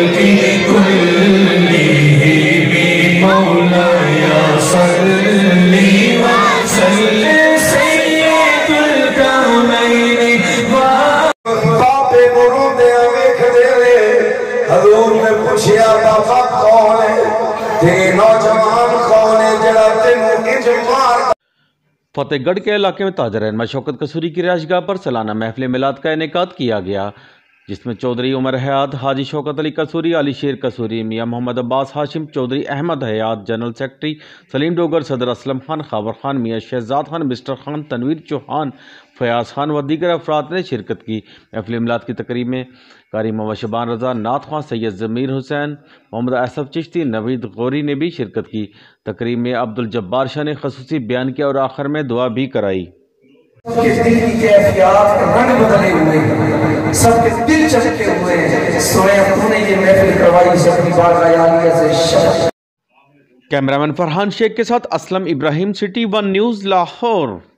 حضور نے پوچھیا بابا کون ہے تے نوجوان کون ہے جڑا تینوں اجمار۔ فتح گڑھ کے علاقے میں تاج رہنما شوکت قصوری کی رہائش گاہ پر سالانہ محفل میلاد کا انعقاد کیا گیا، جس میں چودھری عمر حیات، حاجی شوکت علی قصوری، علی شیر قصوری، میاں محمد عباس ہاشم، چودھری احمد حیات، جنرل سیکرٹری سلیم ڈوگر، صدر اسلم خان، خاور خان، میاں شہزاد خان، مسٹر خان، تنویر چوہان، فیاض خان و دیگر افراد نے شرکت کی۔ محفل میلاد کی تقریب میں قاری محمد شبان رضا، نعت خواں سید ضمیر حسین، محمد اسف چشتی، نوید غوری نے بھی شرکت کی۔ تقریب میں عبدالجبار شاہ نے خصوصی بیان کیا اور آخر میں دعا بھی کرائی۔ سب کے دل کی کیفیات رنگ بدلے ہوئے ہیں، سب کے دل چمکے ہوئے ہیں، سوئے تو نے یہ محفل کروائی سے اپنی بارگاہ عالیہ سے شرف۔ کیمرامین فرحان شیخ کے ساتھ Aslam Ibrahim, city one news, Lahore.